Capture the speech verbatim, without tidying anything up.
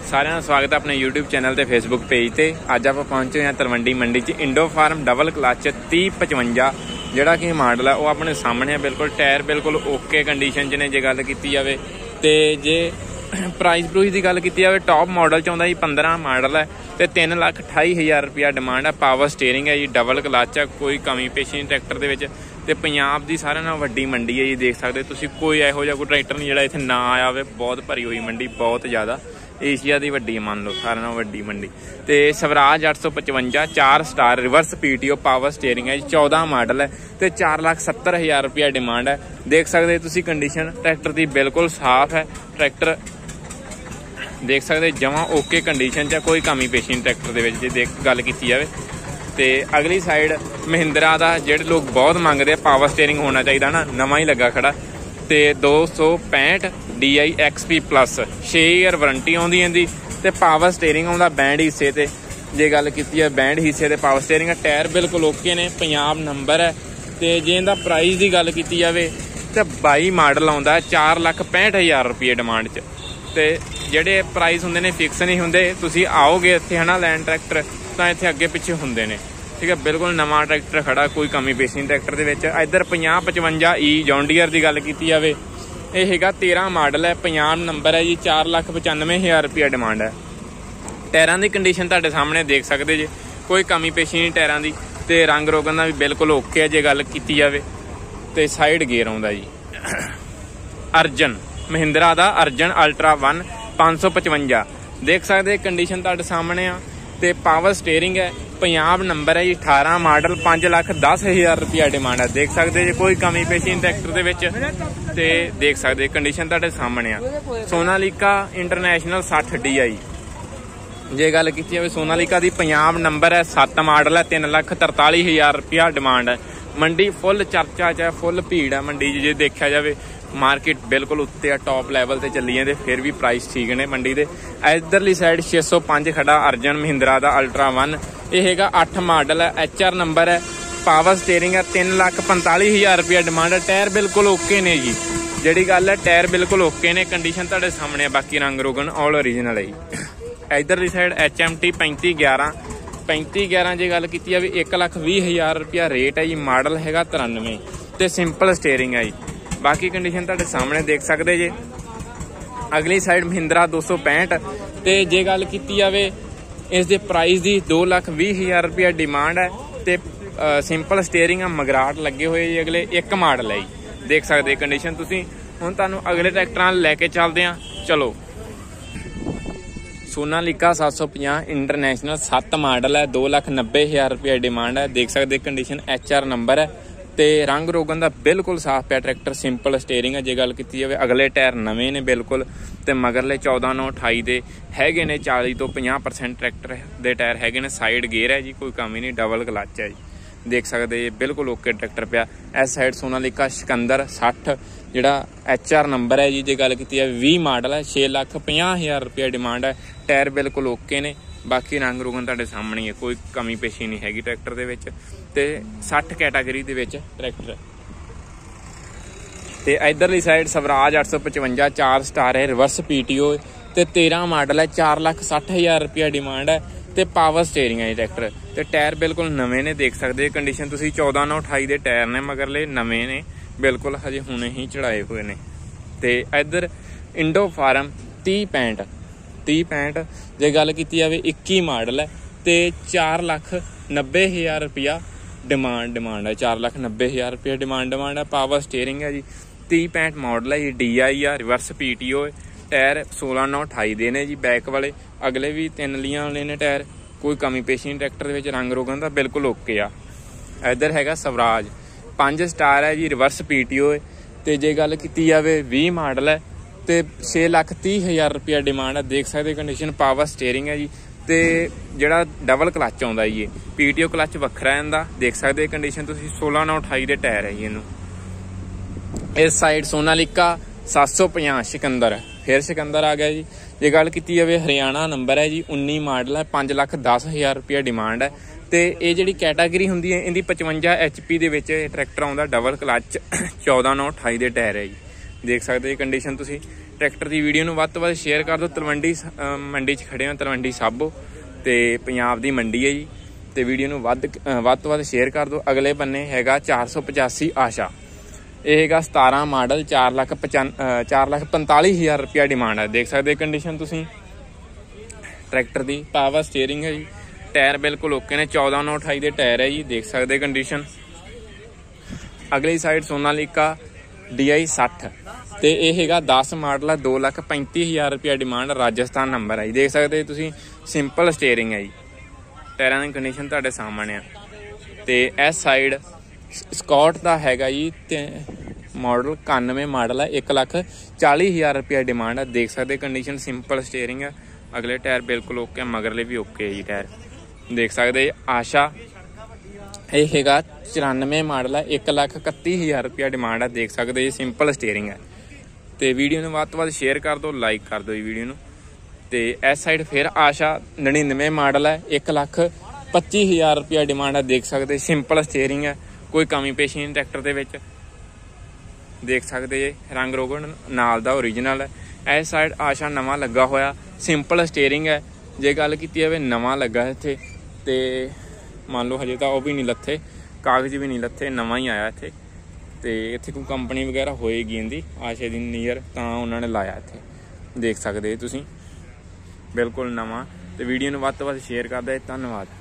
सारिਆਂ ਦਾ ਸਵਾਗਤ ਹੈ ਆਪਣੇ YouTube ਚੈਨਲ ਤੇ Facebook पेज ਤੇ। ਅੱਜ ਆਪਾਂ ਪਹੁੰਚੇ ਹਾਂ ਤਲਵੰਡੀ ਮੰਡੀ 'ਚ इंडो फार्म डबल क्लच तीह पचवंजा ਜਿਹੜਾ ਕਿ ਮਾਡਲ ਹੈ ਉਹ ਆਪਣੇ ਸਾਹਮਣੇ ਹੈ। ਬਿਲਕੁਲ ਟਾਇਰ ਬਿਲकुल ओके कंडीशन 'ਚ ਨੇ। ਜੇ ਗੱਲ ਕੀਤੀ ਜਾਵੇ ਤੇ ਜੇ प्राइस प्रूइस की गल की जाए टॉप मॉडल च आउंदा जी पंद्रह मॉडल है तो तीन लख अठाई हज़ार रुपया डिमांड है। पावर स्टेयरिंग है जी, डबल क्लच है, कोई कमी पेशी नहीं ट्रैक्टर दे विच। ते पंजाब दी सारे नाल वड्डी मंडी है जी, देख सकते तुसीं। कोई इहो जिहा कोई ट्रैक्टर नहीं जिहड़ा इत्थे ना आया होवे। बहुत भरी हुई मंडी, बहुत ज़्यादा एशिया की वड्डी मान लो, सारे नाल वड्डी मंडी। तो स्वराज अठ सौ पचवंजा चार star reverse P T O power steering है जी, चौदह मॉडल है तो चार लख सत्तर हज़ार रुपया डिमांड है। देख सकते तुसीं कंडीशन ट्रैक्टर की बिल्कुल साफ है। ट्रैक्टर देख सकते जमा ओके कंडीशन च, कोई कमी पेशी नहीं ट्रैक्टर दे विच। जे देख गल की जाए तो अगली साइड महिंद्रा का जेडे लोग बहुत मंगते हैं, पावर स्टेयरिंग होना चाहिए ना, नवा ही लगा खड़ा। तो दो सौ पैंठ D I X P plus छे ईयर वारंटी आउंदी इहदी ते पावर स्टेयरिंग आउंदा बैंड हिस्से ते। जे गल की है बैंड हिस्से ते पावर स्टेयरिंग, टायर बिल्कुल ओके ने, पंजाब नंबर है। तो जे इहदा प्राइस की गल की जाए तो बाई मॉडल आउंदा चार लख पैंठ हज़ार रुपये डिमांड च। तो ਜਿਹੜੇ प्राइस ਹੁੰਦੇ ਨੇ ਫਿਕਸ नहीं ਹੁੰਦੇ। ਤੁਸੀਂ आओगे ਇੱਥੇ है ना लैंड ट्रैक्टर ਤਾਂ ਇੱਥੇ ਅੱਗੇ ਪਿੱਛੇ ਹੁੰਦੇ ਨੇ, ठीक है। बिल्कुल नवा ट्रैक्टर खड़ा, कोई कमी पेशी नहीं ट्रैक्टर ਦੇ ਵਿੱਚ। ਇੱਧਰ ਪੰਜਾਹ ਪਚਵੰਜਾ ई जॉन डीयर ਦੀ ਗੱਲ ਕੀਤੀ ਜਾਵੇ ਇਹ ਹੈਗਾ तेरह ਮਾਡਲ ਹੈ, पंजाब नंबर है जी, चार ਲੱਖ पचानवे हज़ार रुपया डिमांड है। ਟਾਇਰਾਂ ਦੀ ਕੰਡੀਸ਼ਨ ਤੁਹਾਡੇ ਸਾਹਮਣੇ ਦੇਖ ਸਕਦੇ ਜੇ, ਕੋਈ ਕਮੀ पेशी नहीं ਟਾਇਰਾਂ ਦੀ। ਤੇ ਰੰਗ ਰੋਗਨ ਦਾ ਵੀ ਬਿਲਕੁਲ ਓਕੇ ਹੈ। ਜੇ ਗੱਲ ਕੀਤੀ ਜਾਵੇ ਤੇ ਸਾਈਡ ਗੇਅਰ ਆਉਂਦਾ ਜੀ अर्जन महिंद्रा का अर्जन अल्ट्रा वन पाँच सौ पचवंजा। देख सकते कंडीशन तुहाडे सामने आ। ते पावर स्टेयरिंग है, पंजाब नंबर है जी, अठारह मॉडल, पाँच लख दस हज़ार रुपया डिमांड है। देख सकते जी कोई कमी पेशी नहीं ट्रैक्टर दे विच। ते देख सकते कंडीशन तुहाडे सामने आ। सोनालिका इंटरनेशनल साठ डी आई। जे गल की जाए सोनालिका की पंजाब नंबर है, सत्त मॉडल है, तीन लख तरताली हज़ार रुपया डिमांड है। मंडी फुल चर्चा च है, फुल भीड़ है मंडी जे देखा जाए। मार्केट बिल्कुल उत्ते टॉप लैवल ते चली जाते, फिर भी प्राइस ठीक ने मंडी दे। इधरली साइड छे सौ पाँच खड़ा अर्जन महिंद्रा का अल्ट्रा वन। यह है अठ मॉडल है, एच आर नंबर है, पावर स्टेयरिंग है, तीन लख पंताली हज़ार रुपया डिमांड है। टायर बिल्कुल ओके ने जी, जी गल है टायर बिल्कुल ओके ने। कंडीशन तुहाडे सामने, बाकी रंग रोगन ऑल ओरिजिनल है जी। इधरली साइड एच एम टी पैंती ग्यारह पैंती ग्यारह जे गल की जाए एक लख भी हज़ार रुपया रेट है जी। मॉडल है तिरानवे तो सिंपल स्टेयरिंग है जी। बाकी कंडीशन तुहाडे सामने देख सकते जे। अगली साइड महिंद्रा दो सौ पैंठ। तो जे गल की जाए इस दे प्राइस की दो लख भी हज़ार रुपया डिमांड है। तो सिंपल स्टेयरिंग मगराट लगे हुए जी। अगले एक मॉडल है जी, देख सकते कंडीशन तुसीं। हुण तुहानूं अगले ट्रैक्टरां लैके चलदे आ, चलो। सोनालिका सात सौ पचास इंटरनेशनल सत्त मॉडल है, दो लख नब्बे हज़ार रुपया डिमांड है। देख सकते कंडीशन एच आर नंबर है। तो रंग रोगन का बिल्कुल साफ पे ट्रैक्टर, सिंपल स्टेयरिंग है। जे गल की जाए अगले टायर नवे ने बिल्कुल, तो मगरले चौदह नौ अठाई के हैगे ने, चाली तो पचास परसेंट ट्रैक्टर के टायर हैगे ने। साइड गेयर है जी, कोई कमी नहीं, डबल क्लच है जी। देख सकते बिल्कुल ओके ट्रैक्टर पिया। इस साइड सोनालिका सिकंदर सठ जिहड़ा एच आर नंबर है जी। जे गल की जाए बीस मॉडल है, छे लख पचास हज़ार रुपया डिमांड है। टायर बिल्कुल ओके ने, बाकी रंग रोगन तुहाडे सामने है, कोई कमी पेशी नहीं हैगी ट्रैक्टर दे विच। ते सठ कैटागरी दे विच ट्रैक्टर। ते इधरली साइड स्वराज अठ सौ पचवंजा चार स्टार है, रिवर्स पी टी ओ ते तेरह मॉडल है, चार लख सठ हज़ार रुपया डिमांड है। तो पावर स्टेयरिंग है ट्रैक्टर। तो टायर बिल्कुल नवे ने, देख सकते कंडीशन तुसीं। चौदह नौ अठाई के टायर ने, मगरले नवे ने बिल्कुल, हजे हुणे ही चढ़ाए हुए ने। तो इधर इंडो फार्म तीह पैंठ तीह पैंठ जे गल की जाए इक्की मॉडल है, तो चार लख नब्बे हज़ार रुपया डिमांड डिमांड है। चार लख नब्बे हज़ार रुपया डिमांड डिमांड है। पावर स्टेयरिंग है जी, तीह पैंठ मॉडल है जी, डी आई आ, reverse P T O. Tyre सोलह नौ अठाई दे ने जी, बैक वाले, अगले भी तीन लियां वाले ने टायर, कोई कमी पेशी नहीं ट्रैक्टर के। रंग रोगन का बिल्कुल ओके आ। इधर है स्वराज पाँच स्टार है जी, रिवर्स पी टी ओ। तो जे गल की जाए बीस मॉडल है, तो छे लख तीह हज़ार रुपया डिमांड है। देख सकते कंडीशन, पावर स्टेयरिंग है जी। तो जिहड़ा डबल क्लच आउंदा जी, पी टी ओ क्लच वखरा आंदा। देख सकते कंडीशन तुसीं, सोलह नौ अठाई के टायर है जी इनू। इस साइड सोनालिका सात सौ पचास सिकंदर, फिर सिकंदर आ गया जी। जे गल की जाए हरियाणा नंबर है जी, उन्नीस मॉडल है, पाँच लख दस हज़ार रुपया डिमांड है। तो ये जी कैटागरी होंगी है इनकी पचवंजा एच पी ट्रैक्टर आता, डबल क्लच, चौदह नौ अठाई के टायर है जी। देख सकते कंडीशन तुसीं। ट्रैक्टर की वीडियो में वध तो वध शेयर कर दो। तलवंडी मंडी च खड़े हो, तलवंडी साबो तो पंजाब की मंडी है जी। तो वीडियो में वध वध तो वध शेयर कर दो। अगले बन्ने हैगा चार सौ पचासी आशा, यह हैगा सतारह मॉडल, चार लख पचान चार लख पंताली हज़ार रुपया डिमांड है। देख सकते कंडीशन तुसीं ट्रैक्टर की। पावर स्टेयरिंग है जी, टायर बिल्कुल ओके ने, चौदह नौ अठाई के टायर है जी। देख सकते कंडीशन। अगली साइड सोनालिका डी आई सठ, तो यह हैगा दस मॉडल है, दो लख पैंती हज़ार रुपया डिमांड, राजस्थान नंबर है जी। देख सकते तुसीं सिंपल स्टेयरिंग है जी। टायरां की कंडीशन तुहाडे सामने है। तो इस साइड स्कॉट का हैगा जी, मॉडल इक्यानवे मॉडल है, एक लख चाली हज़ार रुपया डिमांड है। देख सकते कंडीशन सिंपल स्टेयरिंग है। अगले टायर बिल्कुल ओके, मगरले भी ओके है जी टायर। देख सकते आशा यह हैगा चौरानवे मॉडल है, एक लख इकत्ती हज़ार रुपया डिमांड है। देख सकते जी सिंपल स्टेयरिंग है। तो वीडियो में वध तो वध शेयर कर दो, लाइक कर दो जी वीडियो में। तो इस साइड फिर आशा नड़िनवे मॉडल है, एक लख पच्ची हज़ार रुपया डिमांड है। देख सकते सिंपल स्टेयरिंग है, कोई कमी पेशी नहीं ट्रैक्टर के विच। देख सकते जी रंग रोगन नाल दा ओरिजिनल है। इस साइड आशा नवा लगा होया, सिंपल स्टेयरिंग है। जे गल की जाए नवा लगा इत्थे, तो मान लो हजे तो वह भी नहीं लथे, कागज भी नहीं लथे, नवा ही आया इत्थे। तो इत्थे कोई कंपनी वगैरह होएगी इनकी आशे दी नीयर, तां उन्होंने लाया इत्थे। देख सकते तुसीं बिल्कुल नवा। तो वीडियो में वध तो वध शेयर करदा। धन्यवाद।